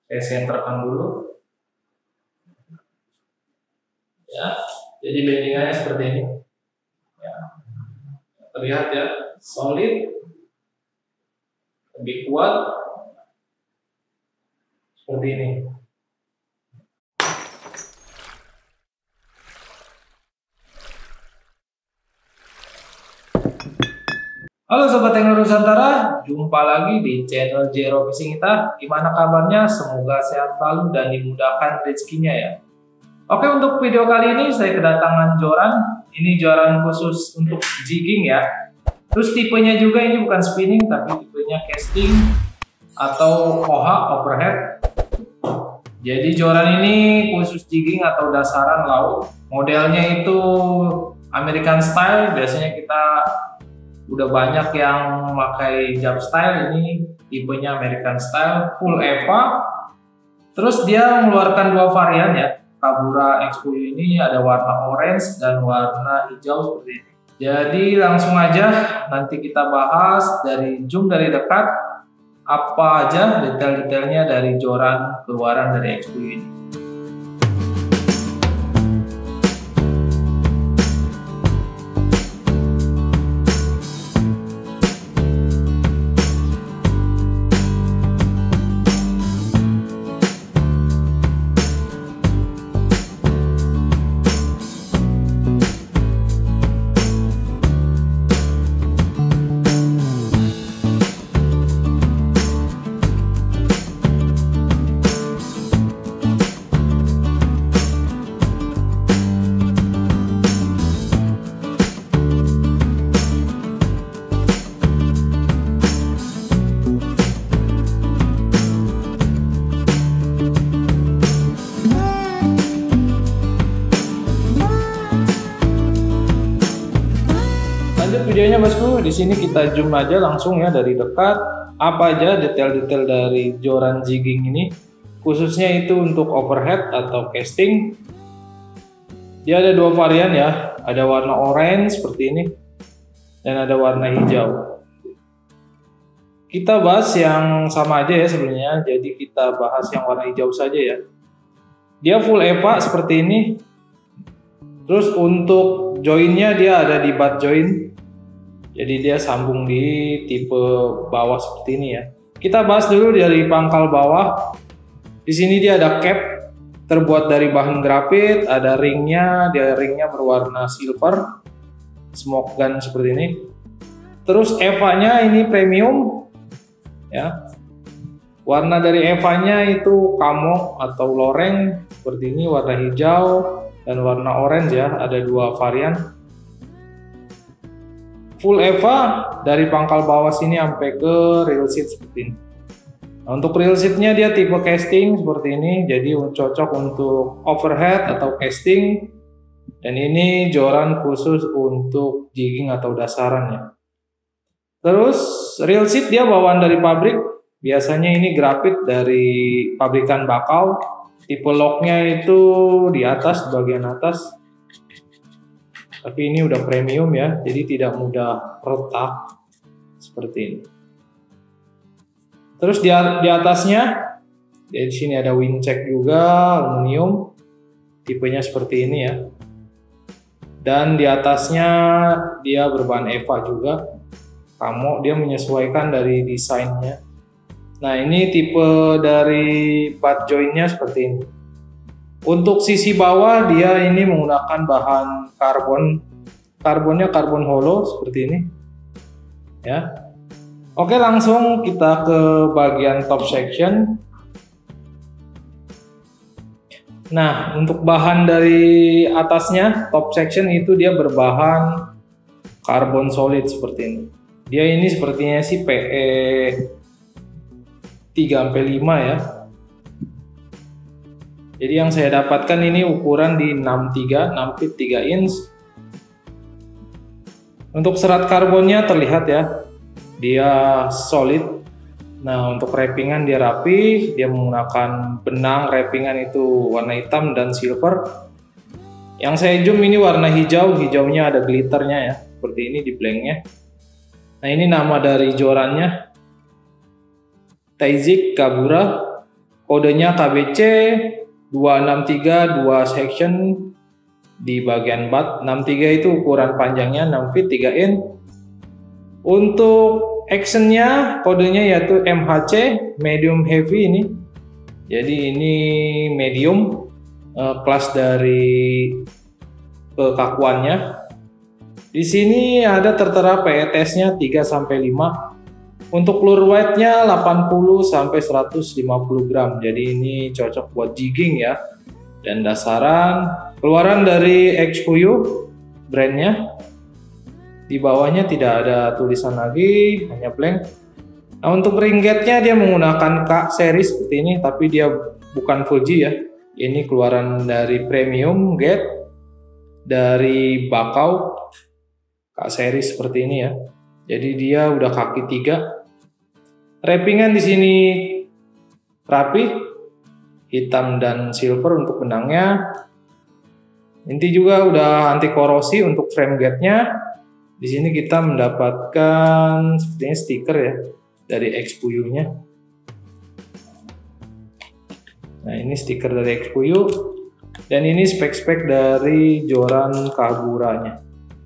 Saya senterkan dulu. Ya, jadi bendingannya seperti ini. Ya. Terlihat ya, solid, lebih kuat, seperti ini. Halo Sobat Tekno Nusantara, jumpa lagi di channel Jero Fishing kita. Gimana kabarnya? Semoga sehat selalu dan dimudahkan rezekinya ya. Oke, untuk video kali ini saya kedatangan joran. Ini joran khusus untuk jigging ya. Terus tipenya juga ini bukan spinning, tapi tipenya casting atau OHA, overhead. Jadi joran ini khusus jigging atau dasaran laut. Modelnya itu American style, biasanya kita udah banyak yang memakai jump style. Ini tipenya American style, full EVA. Terus dia mengeluarkan dua varian ya. Kabura Expo ini ada warna orange dan warna hijau seperti ini. Jadi langsung aja nanti kita bahas dari dekat apa aja detail-detailnya dari joran keluaran dari Expo ini. Lanjut videonya bosku, di sini kita zoom aja langsung ya dari dekat apa aja detail-detail dari joran jigging ini, khususnya itu untuk overhead atau casting. Dia ada dua varian ya, ada warna orange seperti ini dan ada warna hijau. Kita bahas yang sama aja ya sebenarnya, jadi kita bahas yang warna hijau saja ya. Dia full EVA seperti ini. Terus untuk joinnya dia ada di butt join. Jadi dia sambung di tipe bawah seperti ini ya. Kita bahas dulu dari pangkal bawah. Di sini dia ada cap terbuat dari bahan grafit, ada ringnya, ringnya berwarna silver, smoke gun seperti ini. Terus EVA-nya ini premium ya. Warna dari EVA-nya itu camo atau loreng seperti ini, warna hijau dan warna orange ya, ada dua varian. Full EVA dari pangkal bawah sini sampai ke reel seat seperti ini. Nah, untuk reel seatnya dia tipe casting seperti ini, jadi cocok untuk overhead atau casting. Dan ini joran khusus untuk jigging atau dasaran ya. Terus reel seat dia bawaan dari pabrik, biasanya ini grafit dari pabrikan bakau. Tipe locknya itu di atas, bagian atas. Tapi ini udah premium ya, jadi tidak mudah retak seperti ini. Terus di atasnya, di sini ada windcheck juga, aluminium, tipenya seperti ini ya. Dan di atasnya dia berbahan EVA juga, camo, dia menyesuaikan dari desainnya. Nah ini tipe dari butt jointnya seperti ini. Untuk sisi bawah dia ini menggunakan bahan karbonnya karbon hollow seperti ini ya. Oke, langsung kita ke bagian top section. Nah untuk bahan dari atasnya top section itu dia berbahan karbon solid seperti ini. Dia ini sepertinya sih PE 3-5 ya. Jadi yang saya dapatkan ini ukuran di 6 feet 3 inch. Untuk serat karbonnya terlihat ya, dia solid. Nah untuk wrappingan dia rapi, dia menggunakan benang wrappingan itu warna hitam dan silver. Yang saya zoom ini warna hijau, hijaunya ada glitternya ya, seperti ini di blanknya. Nah ini nama dari jorannya, Taizik Kabura Kodenya KBC 263 2 section di bagian butt. 63 itu ukuran panjangnya 6 feet 3 in. Untuk actionnya kodenya yaitu MHC, medium heavy ini. Jadi ini medium, kelas dari kekakuannya. Di sini ada tertera PE testnya 3-5. Untuk lure weight-nya 80-150 gram. Jadi ini cocok buat jigging ya. Dan dasaran keluaran dari XPU brandnya. Di bawahnya tidak ada tulisan lagi, hanya blank. Nah, untuk ringgetnya dia menggunakan K series seperti ini, tapi dia bukan Fuji ya. Ini keluaran dari premium gate dari Bakau. K series seperti ini ya. Jadi dia udah kaki 3. Wrappingan di sini rapi, hitam dan silver untuk benangnya. Inti juga udah anti korosi untuk frame gate-nya. Di sini kita mendapatkan sepertinya stiker ya dari XPU-nya. Nah, ini stiker dari XPU dan ini spek-spek dari joran Kagura-nya.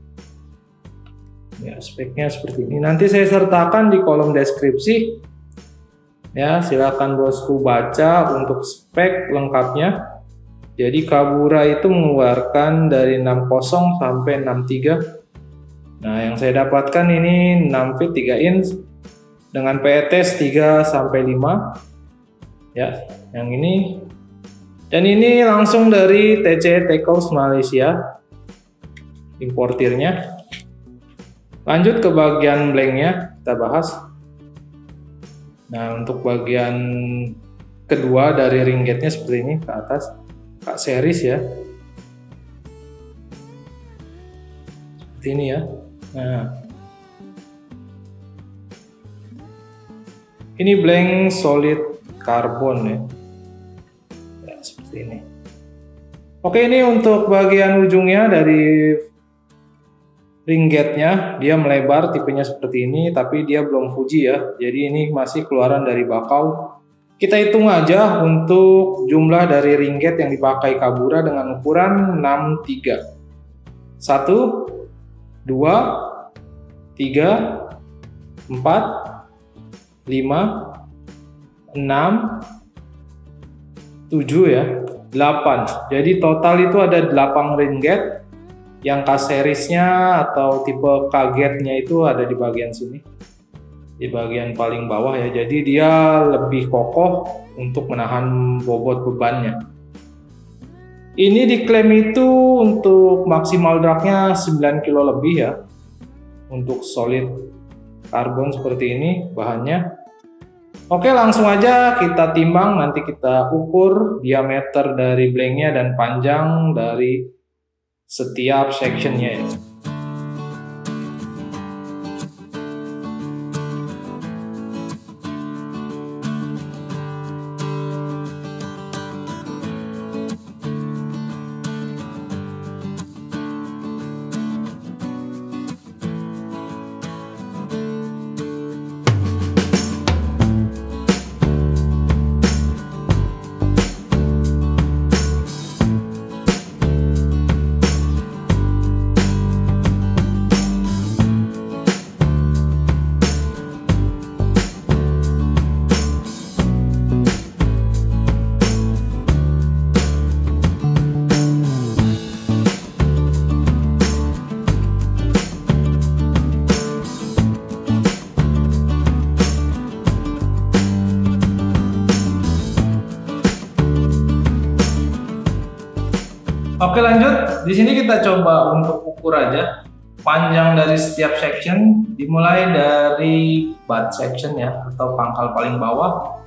Ya, speknya seperti ini. Nanti saya sertakan di kolom deskripsi. Ya, silakan bosku baca untuk spek lengkapnya. Jadi Kagura itu mengeluarkan dari 60 sampai 63. Nah, yang saya dapatkan ini 6 feet 3 inch dengan PETS 3-5. Ya, yang ini. Dan ini langsung dari TC Takehouse Malaysia. Importirnya. Lanjut ke bagian blanknya, kita bahas. Nah, untuk bagian kedua dari ringgetnya seperti ini ke atas, K series ya. Seperti ini ya. Nah, ini blank solid karbon ya. Ya, seperti ini. Oke, ini untuk bagian ujungnya dari ringgetnya, dia melebar, tipenya seperti ini, tapi dia belum Fuji ya. Jadi ini masih keluaran dari Bakau. Kita hitung aja untuk jumlah dari ringget yang dipakai Kagura dengan ukuran 63. 1, 2, 3, 4, 5, 6, 7 ya, 8. Jadi total itu ada 8 ringget. Yang K seriesnya atau tipe kagetnya itu ada di bagian sini, di bagian paling bawah ya. Jadi dia lebih kokoh untuk menahan bobot bebannya. Ini diklaim itu untuk maksimal dragnya 9 kilo lebih ya. Untuk solid karbon seperti ini bahannya. Oke, langsung aja kita timbang, nanti kita ukur diameter dari blanknya dan panjang dari setiap sectionnya ya. Oke, lanjut. Di sini kita coba untuk ukur aja panjang dari setiap section, dimulai dari butt section ya, atau pangkal paling bawah.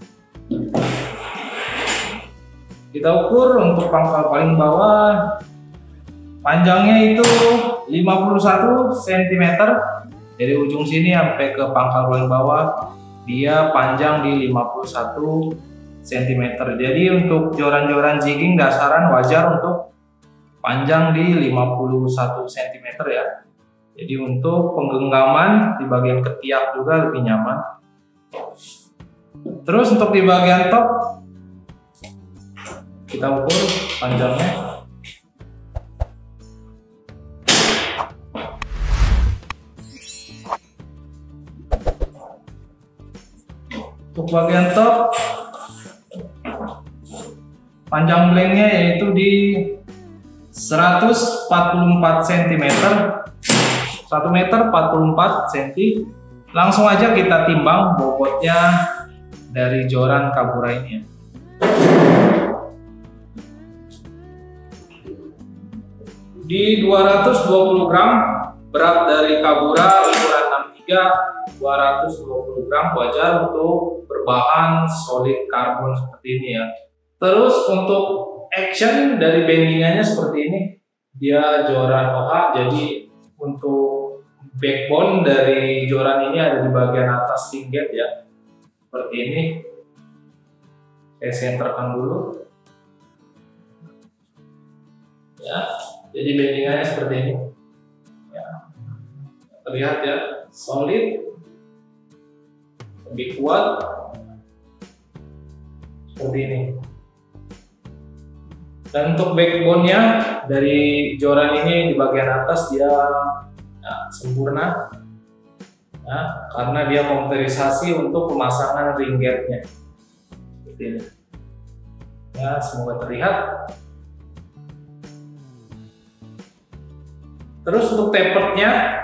Kita ukur untuk pangkal paling bawah, panjangnya itu 51 cm. Dari ujung sini sampai ke pangkal paling bawah, dia panjang di 51 cm. Jadi untuk joran-joran jigging dasaran wajar untuk panjang di 51 cm ya. Jadi untuk penggenggaman di bagian ketiak juga lebih nyaman. Terus untuk di bagian top Kita ukur panjangnya. Untuk bagian top, panjang blanknya yaitu di 144 cm, 1 meter 44 cm. Langsung aja kita timbang bobotnya dari joran Kabura ini ya. Di 220 gram, berat dari Kabura ukuran 63, 220 gram, wajar untuk berbahan solid karbon seperti ini ya. Terus untuk action dari bendingannya seperti ini, dia joran OH, jadi untuk backbone dari joran ini ada di bagian atas ringget ya, seperti ini. Saya senterkan dulu ya, jadi bendingannya seperti ini ya. Terlihat ya, solid, lebih kuat seperti ini. Dan untuk backbone-nya dari joran ini di bagian atas dia sempurna ya, karena dia komputerisasi untuk pemasangan ringgetnya seperti ini ya. Semoga terlihat. Terus untuk taperednya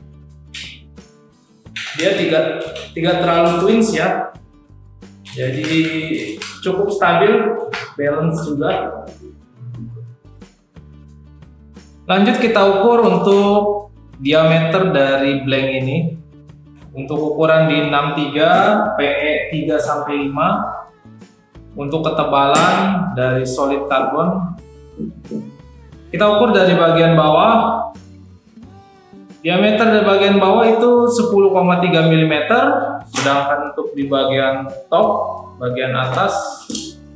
dia tidak terlalu twins ya, jadi cukup stabil, balance juga. Lanjut kita ukur untuk diameter dari blank ini. Untuk ukuran di 63, PE 3-5. Untuk ketebalan dari solid karbon, kita ukur dari bagian bawah. Diameter dari bagian bawah itu 10,3 mm, sedangkan untuk di bagian top, bagian atas,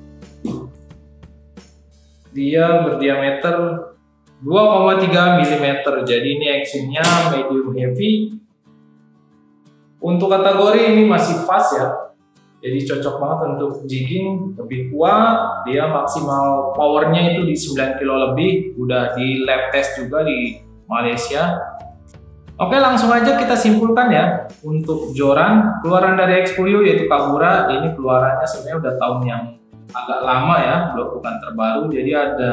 dia berdiameter 2,3 mm. Jadi ini actionnya medium heavy. Untuk kategori ini masih fast ya, jadi cocok banget untuk jigging, lebih kuat. Dia maksimal powernya itu di 9 kilo lebih, udah di lab test juga di Malaysia. Oke, langsung aja kita simpulkan ya. Untuk joran keluaran dari Xpuyo yaitu Kabura, ini keluarannya sebenarnya udah tahun yang agak lama ya, bukan terbaru. Jadi ada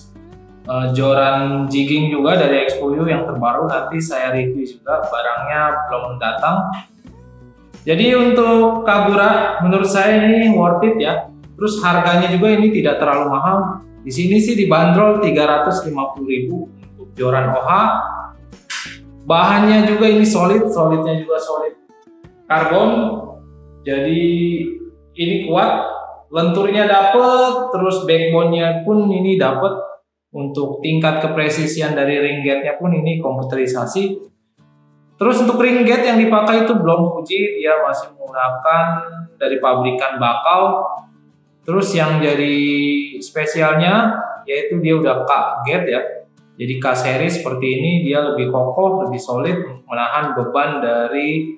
joran jigging juga dari Xpuyo yang terbaru, nanti saya review juga, barangnya belum datang. Jadi untuk Kabura menurut saya ini worth it ya. Terus harganya juga ini tidak terlalu mahal. Di sini sih dibanderol 350.000 untuk joran OH. Bahannya juga ini solidnya juga solid karbon. Jadi ini kuat, lenturnya dapet, terus backbone-nya pun ini dapet. Untuk tingkat kepresisian dari ringgetnya pun ini komputerisasi. Terus untuk ringget yang dipakai itu belum Fuji, dia masih menggunakan dari pabrikan Bakau. Terus yang jadi spesialnya yaitu dia udah K-gate ya. Jadi K-seri seperti ini, dia lebih kokoh, lebih solid, menahan beban dari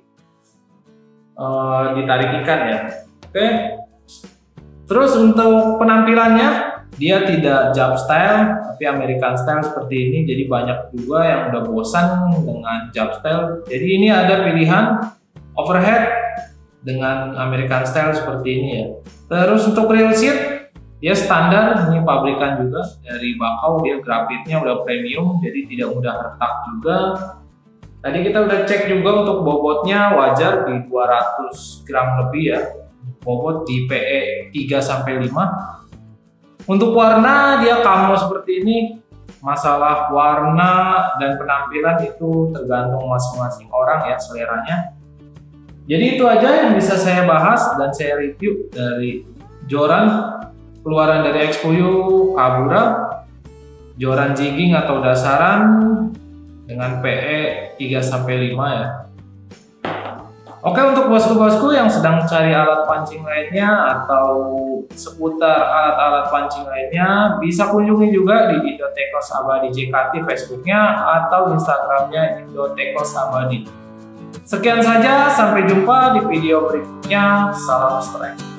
ditarik ikan ya. Oke. Terus untuk penampilannya, dia tidak jump style, tapi American style seperti ini. Jadi banyak juga yang udah bosan dengan jump style. Jadi ini ada pilihan overhead dengan American style seperti ini ya. Terus untuk rail seat, dia standar, ini pabrikan juga dari Bakau, dia grafitnya udah premium, jadi tidak mudah retak juga. Tadi kita udah cek juga untuk bobotnya wajar di 200 gram lebih ya, bobot di PE 3-5. Untuk warna dia camo seperti ini. Masalah warna dan penampilan itu tergantung masing-masing orang ya, seleranya. Jadi itu aja yang bisa saya bahas dan saya review dari joran keluaran dari Xpuyo Kabura, joran jigging atau dasaran dengan PE 3-5 ya. Oke, untuk bosku-bosku yang sedang cari alat pancing lainnya atau seputar alat-alat pancing lainnya, bisa kunjungi juga di Indo Tekos Abadi JKT Facebooknya atau Instagramnya Indo Tekos Abadi. Sekian saja, sampai jumpa di video berikutnya. Salam strike.